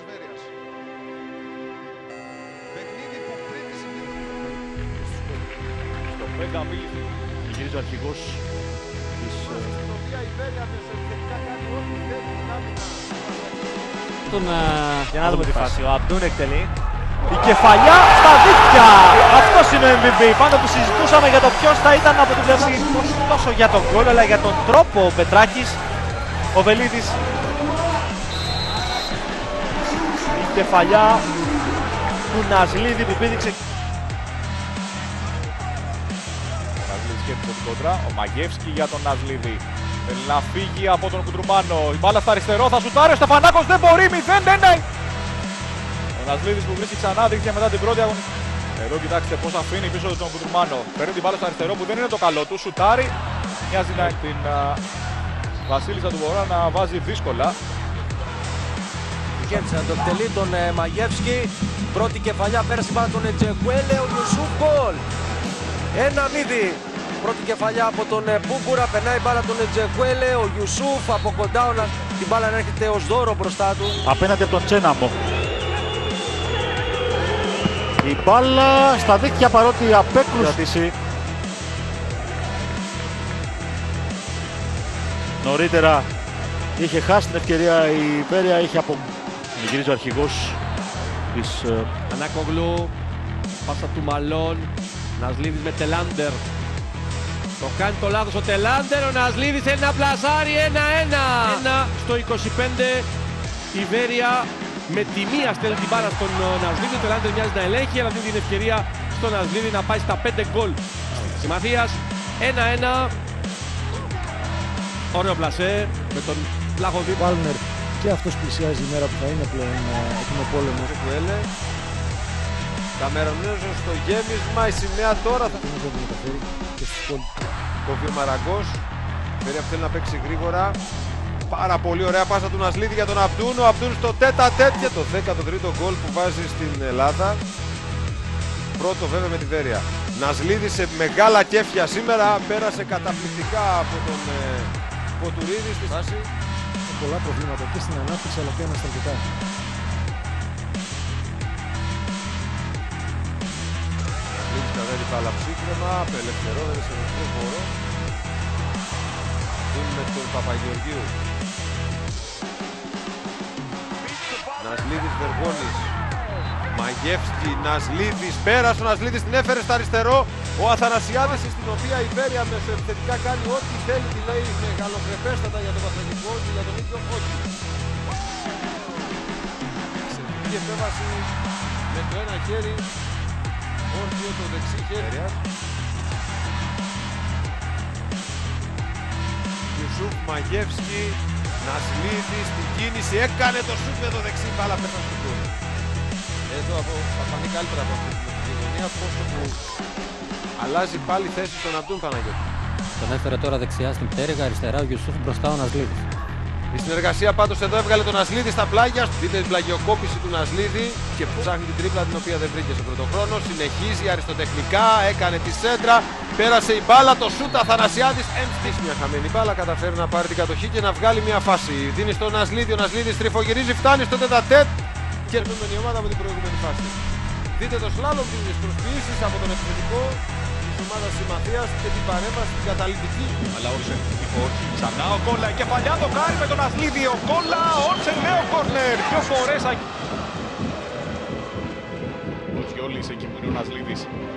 της Βέρειας. Παιχνίδι που πριν τη σημαίνει. Στο 5 μίλη γυρίζει ο αρχηγός της... Στην οποία η Βέρεια μεσοεπιθετικά κάνει ό,τι θέλει την άμυνα. Για να δούμε τη φάση. Ο Αμπτούν εκτελεί. Η κεφαλιά στα δίκτυα! Αυτός είναι ο MVP. Πάνω που συζητούσαμε για το ποιος θα ήταν από την πλευρά. Τόσο για τον γκολ, αλλά για τον τρόπο ο Πετράκης, ο Βελίδης. Η κεφαλιά του Ναζλίδη που πήδηξε. Ο Ναζλίδης σκέφτησε την κόντρα. Ο Μαγεύσκι για τον Ναζλίδη. Θέλει να φύγει από τον Κουτρουμάνο. Η μπάλα στα αριστερό, θα σουτάρει. Ο Στεφανάκος δεν μπορεί. 0-1. Ο Ναζλίδης που βρίσκει ξανά δίκτυα μετά την πρώτη αγωνιστική. Εδώ κοιτάξτε πώς αφήνει πίσω τον Κουτρουμάνο. Παίρνει την μπάλα στο αριστερό που δεν είναι το καλό του. Σουτάρει. Μοιάζει να την Βασίλισσα του Βορρά να βάζει δύσκολα. Κέντσα το εκτελεί τον Μαγεύσκι. Πρώτη κεφαλιά πέρασε πάρα τον Ετζεκουέλε. Ο Ιουσούφ γκολ. 1-0. Πρώτη κεφαλιά από τον Μπούγκουρα. Περνάει μπάλα τον Ετζεκουέλε. Ο Ιουσούφ από κοντά. Την μπάλα έρχεται ως δώρο μπροστά του. Απέναντι από τον Τσέναμο. Η μπάλα στα δίκτυα παρότι απέκρουση. Νωρίτερα είχε χάσει την ευκαιρία η Βέρεια, είχε από... Γυρίζει ο αρχηγός της... Ανάκογλου, πάσα του Μαλών, Ναζλίδης με Τελάντερ. Το κάνει το λάθος ο Τελάντερ, ο Ναζλίδης ένα πλασάρι, 1-1. Στο 25 η Βέρεια με τη μία στέλνει την μπάλα στον Ναζλίδη. Ο Τελάντερ μοιάζει να ελέγχει, αλλά δίνει την ευκαιρία στον Ναζλίδη να πάει στα 5 γκολ. Συμμαθίας, 1-1. Ωραίο πλασέ με τον Πλαγωδί. Βάλνερ και αυτός πλησιάζει η μέρα που θα είναι πλέον έτοιμο πόλεμο. Καμερονέζος στο γέμισμα, η σημαία τώρα θα μεταφέρει και στους υπόλοιπους. κόβει ο Μαραγκός. Βέρεια που θέλει να παίξει γρήγορα. Πάρα πολύ ωραία πάσα του Ναζλίδη για τον Αμπτούν. Ο Αμπτούν στο τέτα-τέτ και το 13ο γκολ που βάζει στην Ελλάδα. Πρώτο βέβαια με τη Βέρεια. Ναζλίδη σε μεγάλα κέφια σήμερα. Πέρασε καταπληκτικά από τον Ποτουρίδη στη φάση. Πολλά προβλήματα και στην ανάπτυξη αλλά και ανασταλτικά. Ναζλίδης κατέβει πάλα ψύχρεμα. Απελευθερώνεται σε δεξιό χώρο. Με τον Παπαγεωργίου. Ναζλίδης Βεργόνης. Μαγεύσκι, Ναζλίδης, πέρασε ο Ναζλίδης, την έφερε στα αριστερό. Ο Αθανασιάδης, στην οποία η Βέρεια μεσοεπιθετικά κάνει ό,τι θέλει, τη λέει μεγαλοπρεπέστατα για τον Παθραγικό και για τον ίδιο όχι. Εξαιρετική επέμβαση με το ένα χέρι, όρθιο το δεξί χέρι. Ιουσούφ Μαγεύσκι, Ναζλίδης στην κίνηση, έκανε το σουτ με το δεξί, μπάλα πέφτει στο γκολ. Εδώ θα φανεί καλύτερα από αυτή την γωνία, πόσο που αλλάζει πάλι θέση στον Αμπτούν Παναγιώτη. Τον έφερε τώρα δεξιά στην πτέρυγα, αριστερά ο Ιουσούφ, μπροστά ο Ναζλίδης. Η συνεργασία πάντως εδώ έβγαλε τον Ναζλίδη στα πλάγια. Δείτε την πλαγιοκόπηση του Ναζλίδη και ψάχνει την τρίπλα την οποία δεν βρήκε σε πρώτο χρόνο. Συνεχίζει αριστοτεχνικά, έκανε τη σέντρα, πέρασε η μπάλα, το σούτ Αθανασιάδης. Έμφτης μια χαμένη μπάλα, καταφέρει να πάρει την κατοχή και να βγάλει μια φάση. Δίνει στον Ναζλίδη, ο Ναζλίδης τριφογυρίζει, φτάνει στο τέτα-τέτ και ερχόμενη ομάδα από την προηγούμενη φάση. Δείτε το σλάλομ, τις προσποιήσεις από τον επιθετικό της ομάδας Συμμαθίας και την παρέμβαση την καταλυτική. Αλλά Όλσεν, όχι, ξανά ο Κόλλα, η κεφαλιά το κάνει με τον Ναζλίδη, ο Κόλλα, Όλσεν, νέο κόρνερ, δύο φορές. Ο Τζιόλης εκεί που είναι ο Ναζλίδης.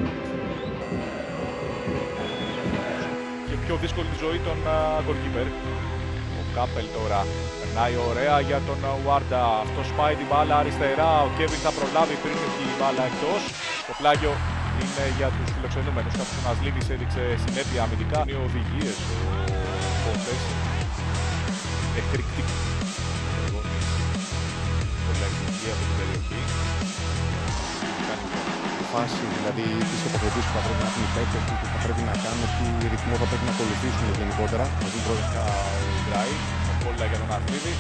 Και πιο δύσκολη τη ζωή των γκολκίπερ. Ο Κάπελ τώρα περνάει ωραία για τον Ουάρντα, αυτός πάει την μπάλα αριστερά, ο Κέβιν θα προλάβει πριν η μπάλα εκτός. Το πλάγιο είναι για τους φιλοξενούμενους, καθώς ο Ναζλίδης έδειξε συνέπεια αμυντικά. Είναι οδηγίες ο Πόντες, εκρηκτική. Πολλά εκρηκτική από την περιοχή. Φάση, δηλαδή τις τοποθετήσεις που θα πρέπει να έχουν οι παίκτες, τι θα πρέπει να κάνουν, τι ρυθμό θα πρέπει να ακολουθήσουν γενικότερα. Με την πρώτα ο Γκράι, ο Κόλλα για τον Ναζλίδη.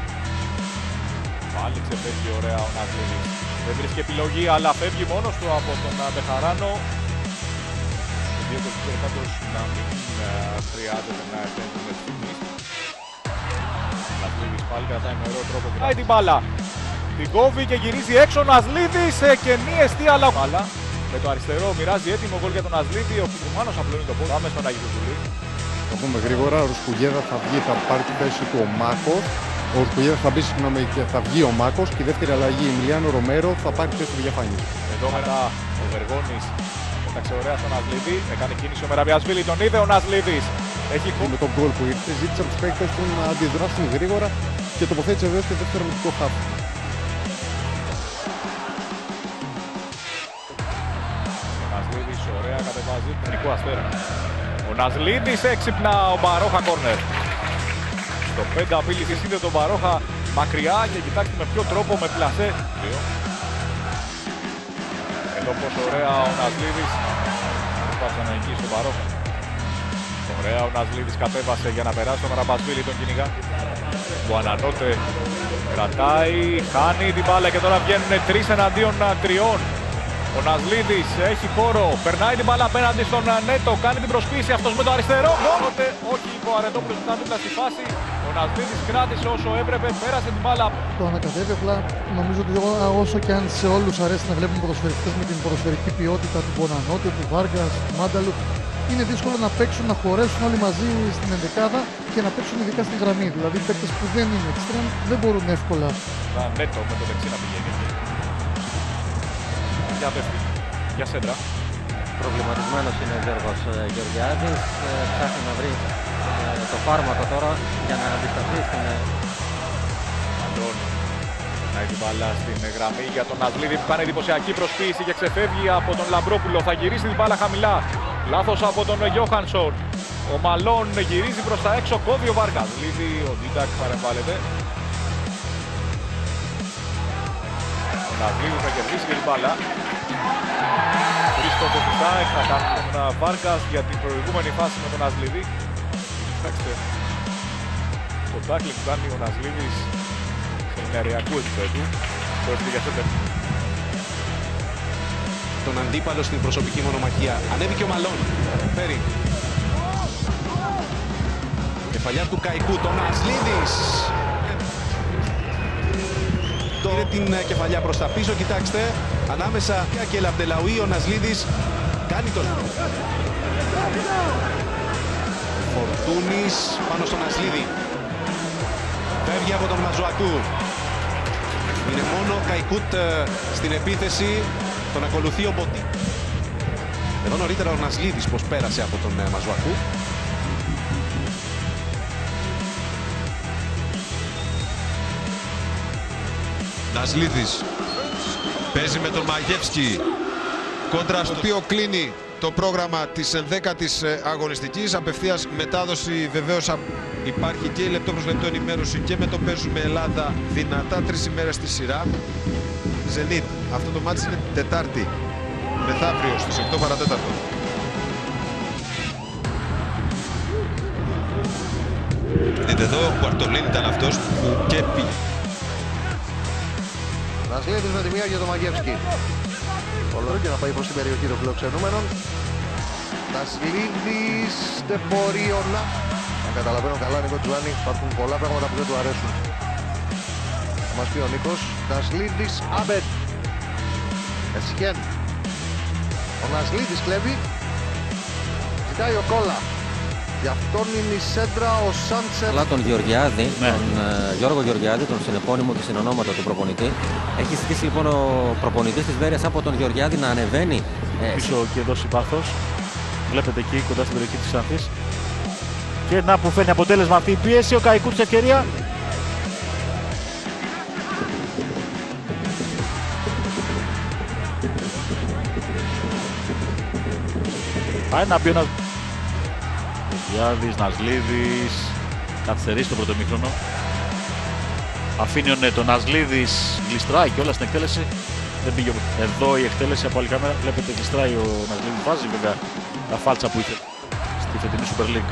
Πάλι ξεφεύγει ωραία ο Ναζλίδης. Δεν βρίσκει επιλογή, αλλά φεύγει μόνος του από τον Μπεχαράνο. Οι δύο κολπικοί πάντως να μην χρειάζεται να επέμβουν στιγμής. Ναζλίδης πάλι κρατάει με ωραίο τρόπο. Κρατάει την μπάλα. Την κόβει και γυρίζει έξω ο Ναζλίδης σε κενή αιστεία, αλλά μπάλα. Με το αριστερό μοιράζει έτοιμο γκολ για τον Ναζλίδη. Ο Κουτρουμάνος απλώνει το πόδι. Πάμε στον Αγιοζουλή. Θα πούμε γρήγορα, ο Ρουσκουγέδα θα βγει, θα πάρει τη θέση του ο Μάκος. Ο Ρουσκουγέδα θα μπει, συγγνώμη, και θα βγει ο Μάκος. Και η δεύτερη αλλαγή, η Εμιλιάνο Ρομέρο, θα πάρει τη θέση του Διαφάνη. Εδώ μετά ο Βεργόνης πέταξε ωραία στον Ναζλίδη. Έκανε κίνηση ο Μεραβιασβίλη, τον είδε ο Ναζλίδης. Έχει Με τον γκολ που ήρθε, ζήτησε από τους παίκτες του να αντιδράσουν γρήγορα και τοποθέτησε βεβαίως και δεύτερο μυντικό χάφ. Ο Ναζλίδης ωραία κατεβάζει τον Νικό Αστέρα. Ο Ναζλίδης έξυπνα, ο Μπαρόχα κόρνερ. Στο 5 απείλησε σύνδε τον Μπαρόχα μακριά και κοιτάξτε με ποιο τρόπο, με πλασέ. Εδώ πως ωραία ο Ναζλίδης προσπάθησε να νικήσει τον Μπαρόχα. Ωραία ο Ναζλίδης κατέβασε για να περάσει τον Ραμπασβίλη, τον κυνηγά. Ο Ανανότε κρατάει, χάνει την μπάλα και τώρα βγαίνουν 3 εναντίον 3. Ο Ναζλίδης έχει χώρο, περνάει την μπάλα απέναντι στον Νέτο, κάνει την προσποίηση αυτός με το αριστερό. Οπότε όχι, ο Αρετόπουλος ήταν δίπλα στη φάση. Ο Ναζλίδης κράτησε όσο έπρεπε, πέρασε την μπάλα. Το ανακατεύει, απλά νομίζω ότι όσο και αν σε όλους αρέσει να βλέπουμε ποδοσφαιριστές με την ποδοσφαιρική ποιότητα του Μπονανότε, του Βάργας, του Μάνταλου, είναι δύσκολο να παίξουν, να χωρέσουν όλοι μαζί στην ενδεκάδα και να παίξουν ειδικά στη γραμμή. Δηλαδή, οι παίκτες που δεν είναι εξτρέμ δεν μπορούν εύκολα. Νέτο με το δεξί να πηγαίνει. Για πέφτει, για σέντρα. Προβληματισμένος είναι ο Γιώργος Γεωργιάδης. Ψάχνει να βρει το φάρμακο τώρα για να αντισταθεί στην... Να έχει μπάλα στην γραμμή για τον Ναζλίδη που κάνει εντυπωσιακή προσποίηση και ξεφεύγει από τον Λαμπρόπουλο. Θα γυρίσει την μπάλα χαμηλά. Λάθος από τον Γιώχανσον. Ο Μαλόν γυρίζει προς τα έξω, κόβει ο Βάργας. Λίδη, ο Ντίτακ παρεμβάλλεται. Ο Ναζλίδης θα κερδίσει και την μπάλα. Χρήστο Κοφισάεκ θα κάνει τον Βάργας για την προηγούμενη φάση με τον Ναζλίδη. Κοιτάξτε το τάκλι που κάνει ο Ναζλίδης σεμιναριακού επίπεδου. Το έφυγε για σέντερ. Τον αντίπαλο στην προσωπική μονομαχία. Ανέβηκε ο Μαλόν. Φέρει. Κεφαλιά του Καϊκού. Τον Ναζλίδης. Πήρε την κεφαλιά προς τα πίσω. Κοιτάξτε. Ανάμεσα και Λαβδελαουί ο Ναζλίδης κάνει τον... Φορτούνης πάνω στον Ναζλίδη. Φεύγει από τον Μαζουακού. Είναι μόνο ο Καϊκούτ στην επίθεση. Τον ακολουθεί ο Μπότι. Εδώ νωρίτερα ο Ναζλίδης πως πέρασε από τον Μαζουακού. Ναζλίδης παίζει με τον Μαγεύσκι, κόντρα στο οποίο κλείνει το πρόγραμμα της 11ης αγωνιστικής. Απευθείας μετάδοση, βεβαίως υπάρχει και η λεπτό προς λεπτό ενημέρωση και με το παίζουμε Ελλάδα δυνατά 3 ημέρες στη σειρά. Ζενίτ, αυτό το μάτς είναι Τετάρτη, μεθαύριο στις 8 παρατέταρτο. Δείτε εδώ, ο Κουαρτολίν ήταν αυτός που και πήγε. Ναζλίδης με τη μία για τον Μαγεύσκι. Όλο και να πάει προς την περιοχή των φιλοξενούμενων. Ναζλίδης δεν μπορεί να... Αν καταλαβαίνω καλά, Νίκο Τζουάνι, υπάρχουν πολλά πράγματα που δεν του αρέσουν. Θα μας πει ο Νίκος. Ναζλίδης, Άμπετ. Εσχέν. Ο Ναζλίδης κλέβει. Ζητάει ο Κόλλα. Γι' αυτόν είναι η σέντρα ο Σάντσεφ. Αλλά τον Γεωργιάδη, τον Γιώργο Γεωργιάδη, τον συνεπώνυμο και συνονόματο του προπονητή. Έχει ζητήσει λοιπόν ο προπονητής της Βέρειας από τον Γεωργιάδη να ανεβαίνει πίσω και δώσει πάθος. Βλέπετε εκεί κοντά στην περιοχή της Ανθής. Και να που φέρνει αποτέλεσμα αυτή η πίεση, ο Καϊκούτ της ευκαιρία. Πάει να μπει ένας Γεωργιάδης, Ναζλίδης, καθυστερήσει το πρώτο ημίχρονο. Αφήνει ο Νέτο, Ναζλίδης γλιστράει και όλα στην εκτέλεση. Δεν πήγε εδώ η εκτέλεση από άλλη κάμερα. Βλέπετε γλιστράει ο Ναζλίδης, βάζει βέβαια τα φάλτσα που είχε στη φετινή Super League.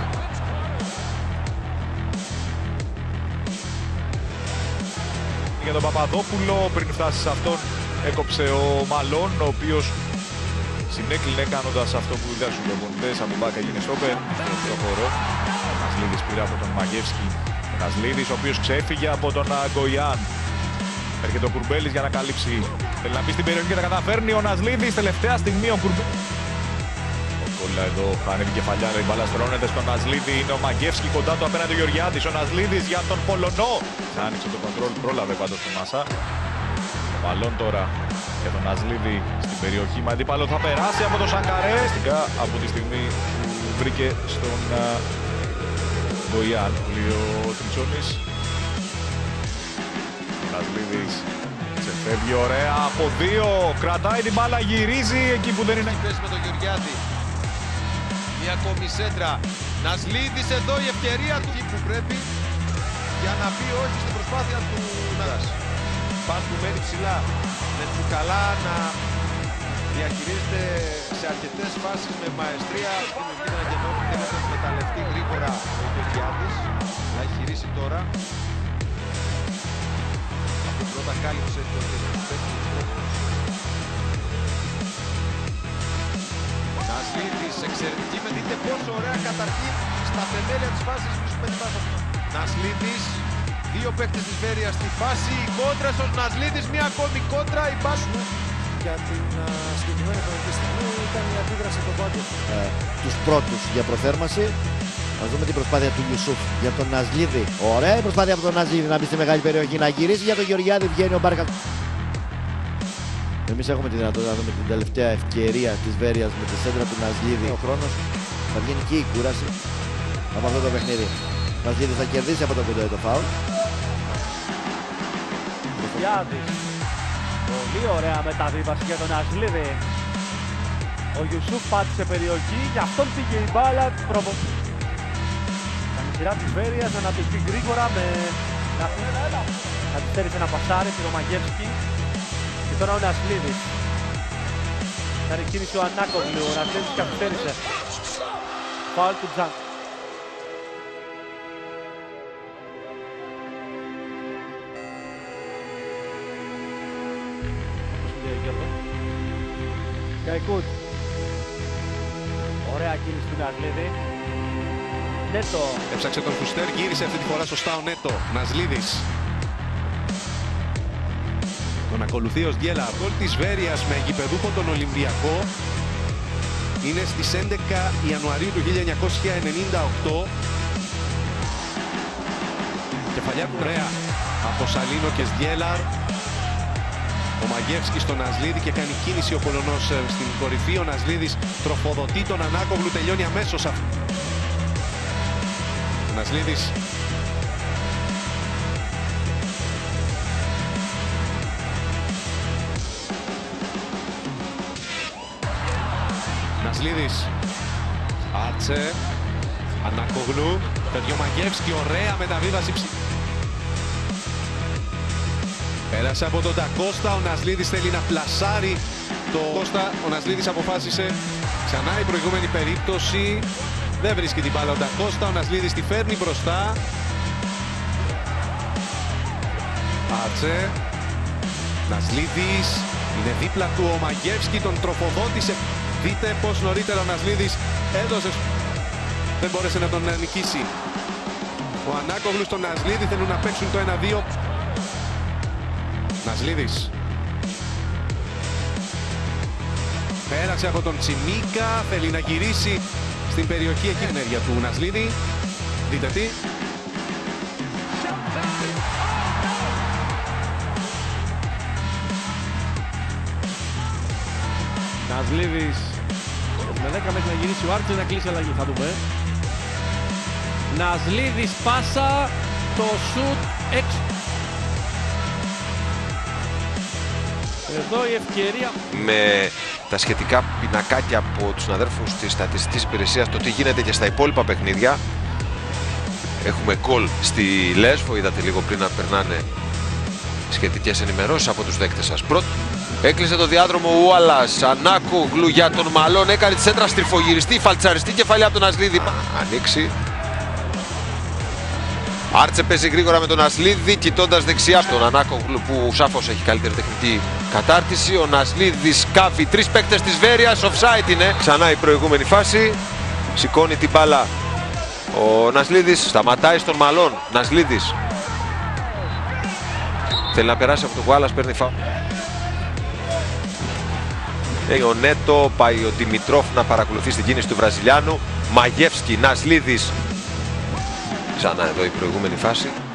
Για τον Παπαδόπουλο, πριν φτάσει σε αυτόν, έκοψε ο Μαλόν, ο οποίος συνέκλεινε κάνοντας αυτό που είδαν στους προπονητές από μπάκα γίνει στόπερ στο χώρο. Ο Ναζλίδης πήρε από τον Μαγεύσκι. Ο Ναζλίδης, ο οποίος ξέφυγε από τον Γκοιάν. Έρχεται ο Κουρμπέλης για να καλύψει. Θέλει να μπει στην περιοχή και τα καταφέρνει. Ο Νασλίδης τελευταία στιγμή ο Κουρμπέλης. Ο Κόλλα εδώ χάνει την κεφαλιά. Η μπάλα στρώνεται στον Νασλίδη. Είναι ο Μαγκεύσκι κοντά του απέναντι ο Γεωργιάδης. Ο Νασλίδης για τον Πολωνό. Άνοιξε το κοντρόλ, πρόλαβε πάντως τη μάσα. Ο Μαλόν τώρα για τον Νασλίδη στην περιοχή. Με αντίπαλο θα περάσει από τον Σανκαρέ. Από τη στιγμή που βρήκε στον Μποϊάν, ο Τριτσόνης. Ο Νασλίδης ξεφεύγει ωραία από δύο. Κρατάει την μπάλα, γυρίζει εκεί που δεν είναι. Πέσει με τον Γεωργιάδη. Μια ακόμη σέντρα. Νασλίδης εδώ η ευκαιρία του που πρέπει για να πει όχι στην προσπάθεια του Νας. Πας που μένει ψηλά. Με Τσουκαλά να διαχειρίζεται σε αρκετές φάσεις με μαεστρία. Είναι ένα κενό που θέλει να εκμεταλλευτεί γρήγορα ο Γεωργιάδης. Να έχει χειρίσει τώρα. Αυτό πρώτα κάλυψε το Νασλίδης εξαιρετική, με δείτε πόσο ωραία καταρχήν στα θεμέλια της φάσης βρίσκουμε τη φάση. Νασλίδης, δύο παίκτες της Βέρειας στη φάση, οι κόντρες, ο Νασλίδης, μία ακόμη κόντρα, η πάση. Για την συγκεκριμένη χρονική στιγμή ήταν η αντίδραση των πάντων. Τους πρώτους για προθέρμαση. Να δούμε την προσπάθεια του Ιουσούφ για τον Νασλίδη. Ωραία η προσπάθεια από τον Νασλίδη να μπει στη μεγάλη περιοχή, να γυρίσει για τον Γεωργιάδη, βγαίνει ο Μπάρκα. Εμείς έχουμε τη δυνατότητα να δούμε την τελευταία ευκαιρία της Βέρειας με τη σέντρα του Νασλίδη. Ο χρόνος θα βγαίνει και η κούραση από αυτό το παιχνίδι. Ο Νασλίδης θα κερδίσει από τον Κουντοέ το φάουλ. Γιάδης. Πολύ ωραία μεταβίβαση για τον Νασλίδη. Ο Ιουσούφ πάτησε περιοχή, γι' αυτόν πήγε η μπάλα. Κάνει σειρά της Βέρειας να αναπτυχθεί γρήγορα με καθυστέρησε ένα πασάρι στη Ρωμαγεύσκη. Και τώρα ο Νασλίδης. Κάνει κίνηση ο Ανάκογλου, ο Νασλίδης καθυστέρησε. Φάουλ του Τζαν. Γκαϊκούτ. Ωραία κίνηση του Νασλίδη. Νέτο. Έψαξε τον Φουστέρ, γύρισε αυτή τη φορά σωστά ο Νέτο. Νασλίδης. Τον ακολουθεί ο Σγκέλα. Γκολ της Βέρειας με γηπεδούχο τον Ολυμπιακό είναι στις 11 Ιανουαρίου του 1998. Κεφαλιά του ωραία από Σαλίνο και Σγκέλαρ. Ο Μαγκεύσκι στον Νασλίδη και κάνει κίνηση ο Πολωνός στην κορυφή. Ο Νασλίδης τροφοδοτεί τον Ανάκογλου, τελειώνει αμέσως αυτό. Ο Νασλίδης Νασλίδης, Άρτσε, Ανάκογλου, φεύγει ο Μαγκεύσκι, ωραία μεταβίβαση. Πέρασε από τον Ντακώστα, ο Νασλίδης θέλει να πλασάρει το Κώστα. Ο Νασλίδης αποφάσισε ξανά η προηγούμενη περίπτωση. Δεν βρίσκει την μπάλα ο Ντακώστα, ο Νασλίδης τη φέρνει μπροστά. Άρτσε, Νασλίδης, είναι δίπλα του ο Μαγκεύσκι, τον τροφοδότησε. Δείτε πως νωρίτερα ο Νασλίδης έδωσε, δεν μπόρεσε να τον νικήσει. Ο Ανάκογλου στον Νασλίδη θέλουν να παίξουν το 1-2. Νασλίδης. Πέρασε από τον Τσιμίκα, θέλει να γυρίσει στην περιοχή εκεί. Ενέργεια του Νασλίδη. Δείτε τι. Νασλίδης με 10 μέχρι να γυρίσει ο Άρτσε να κλείσει αλλαγή, θα δούμε. Νασλίδης πάσα, το σουτ έξω. Εδώ η ευκαιρία. Με τα σχετικά πινακάκια από τους συναδέρφους της στατιστικής υπηρεσίας, το τι γίνεται και στα υπόλοιπα παιχνίδια. Έχουμε γκολ στη Λέσβο, είδατε λίγο πριν να περνάνε σχετικές ενημερώσεις από τους δέκτες σας. Έκλεισε το διάδρομο ο Ουάλλας, Ανάκογλου για τον Μαλόν, έκανε τη σέντρα στριφογυριστή, φαλτσαριστή κεφαλιά από τον Νασλίδη. Ανοίξει. Άρτσε παίζει γρήγορα με τον Νασλίδη, κοιτώντας δεξιά στον Ανάκογλου που σαφώς έχει καλύτερη τεχνική κατάρτιση. Ο Νασλίδης κάβει τρεις παίκτες της Βέρειας, offside είναι. Ξανά η προηγούμενη φάση, σηκώνει την μπάλα. Ο Νασλίδης σταματάει στον Μαλόν. Νασλίδης. Θέλει να περάσει από τον Γουάλλας, παίρνει φάουλ. Ο Νέτο, πάει ο Δημητρόφ να παρακολουθεί την κίνηση του Βραζιλιάνου. Μαγεύσκι, Νασλίδης. Ξανά εδώ η προηγούμενη φάση.